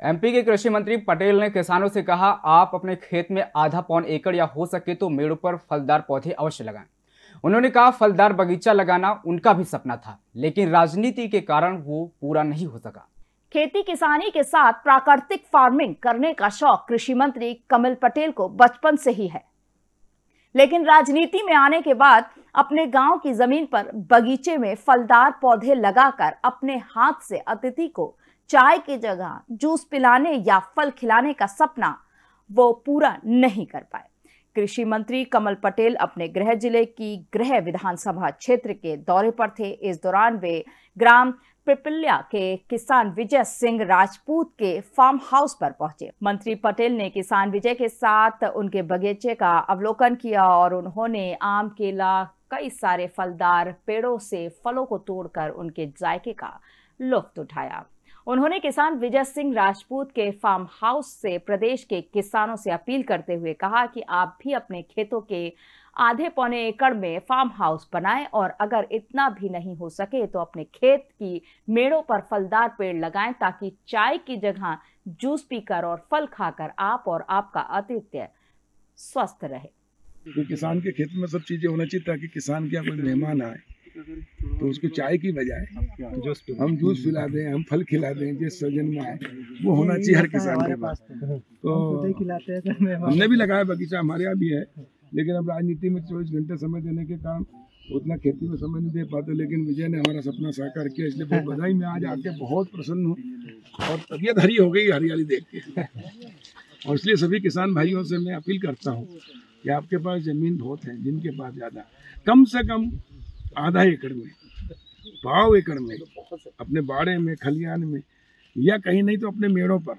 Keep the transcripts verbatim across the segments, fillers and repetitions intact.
MP के कृषि मंत्री पटेल ने किसानों से कहा, आप अपने खेत में आधा पौन एकड़ या हो सके तो मेड़ों पर फलदार पौधे अवश्य लगाएं। उन्होंने कहा, फलदार बगीचा लगाना उनका भी सपना था, लेकिन राजनीति के कारण वो पूरा नहीं हो सका। खेती किसानी के साथ प्राकृतिक फार्मिंग करने का शौक कृषि मंत्री कमल पटेल को बचपन से ही है, लेकिन राजनीति में आने के बाद अपने गांव की जमीन पर बगीचे में फलदार पौधे लगाकर अपने हाथ से अतिथि को चाय की जगह जूस पिलाने या फल खिलाने का सपना वो पूरा नहीं कर पाए। कृषि मंत्री कमल पटेल अपने गृह जिले की गृह विधानसभा क्षेत्र के दौरे पर थे। इस दौरान वे ग्राम पिपल्या के किसान विजय सिंह राजपूत के फार्म हाउस पर पहुंचे। मंत्री पटेल ने किसान विजय के साथ उनके बगीचे का अवलोकन किया और उन्होंने आम, केला, कई सारे फलदार पेड़ों से फलों को तोड़कर उनके जायके का लुत्फ उठाया। उन्होंने किसान विजय सिंह राजपूत के फार्म हाउस से प्रदेश के किसानों से अपील करते हुए कहा कि आप भी अपने खेतों के आधे पौने एकड़ में फार्म हाउस बनाएं और अगर इतना भी नहीं हो सके तो अपने खेत की मेड़ों पर फलदार पेड़ लगाएं, ताकि चाय की जगह जूस पीकर और फल खाकर आप और आपका आतिथ्य स्वस्थ रहे। तो किसान के खेत में सब चीजें होना चाहिए ताकि किसान के यहाँ कोई मेहमान आए तो उसको चाय की बजाय हम जूस पिला दें, हम फल खिला दें, जिस सजन में आए वो होना चाहिए हर किसान के पास। तो हमने भी लगाया बगीचा, हमारे यहाँ भी है, लेकिन अब राजनीति में चौबीस घंटे समय देने के कारण उतना खेती में समय नहीं दे पाते। लेकिन विजय ने हमारा सपना साकार किया, इसलिए बहुत बधाई। मैं आज आके बहुत प्रसन्न हूँ और तबीयत हरी हो गई हरियाली देख के। और इसलिए सभी किसान भाइयों से मैं अपील करता हूँ कि आपके पास जमीन बहुत है, जिनके पास ज्यादा, कम से कम आधा एकड़ में, पाव एकड़ में, अपने बाड़े में, खलियान में या कहीं नहीं तो अपने मेड़ों पर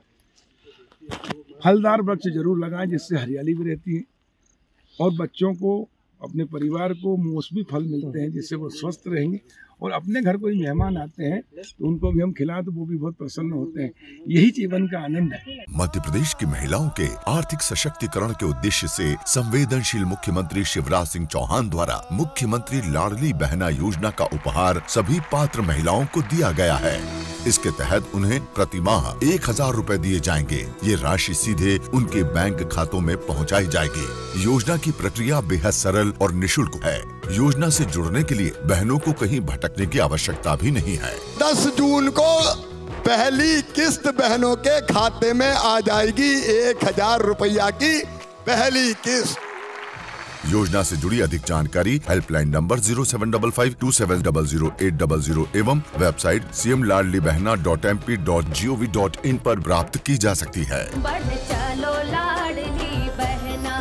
फलदार वृक्ष जरूर लगाएं, जिससे हरियाली भी रहती है और बच्चों को, अपने परिवार को मौसमी फल मिलते हैं, जिससे वो स्वस्थ रहेंगे। और अपने घर कोई मेहमान आते हैं तो उनको भी हम खिलाएं तो वो भी बहुत प्रसन्न होते हैं। यही जीवन का आनंद है। मध्य प्रदेश की महिलाओं के आर्थिक सशक्तिकरण के उद्देश्य से संवेदनशील मुख्यमंत्री शिवराज सिंह चौहान द्वारा मुख्यमंत्री लाडली बहना योजना का उपहार सभी पात्र महिलाओं को दिया गया है। इसके तहत उन्हें प्रति माह एक हजार रूपए दिए जाएंगे। ये राशि सीधे उनके बैंक खातों में पहुंचाई जाएगी। योजना की प्रक्रिया बेहद सरल और निःशुल्क है। योजना से जुड़ने के लिए बहनों को कहीं भटकने की आवश्यकता भी नहीं है। दस जून को पहली किस्त बहनों के खाते में आ जाएगी, एक हजार रुपया की पहली किस्त। योजना से जुड़ी अधिक जानकारी helpline number zero seven double five two seven double zero eight double zero एवं website C M Ladli Behna dot M P dot G O V dot in पर प्राप्त की जा सकती है। बढ़ चलो लाडली बहना।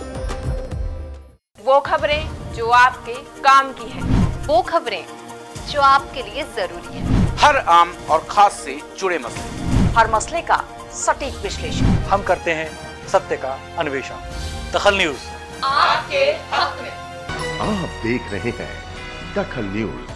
वो खबरें जो आपके काम की है, वो खबरें जो आपके लिए जरूरी है। हर आम और खास से जुड़े मसले, हर मसले का सटीक विश्लेषण हम करते हैं, सत्य का अन्वेषण। दखल न्यूज आपके हक में। आप देख रहे हैं दखल न्यूज।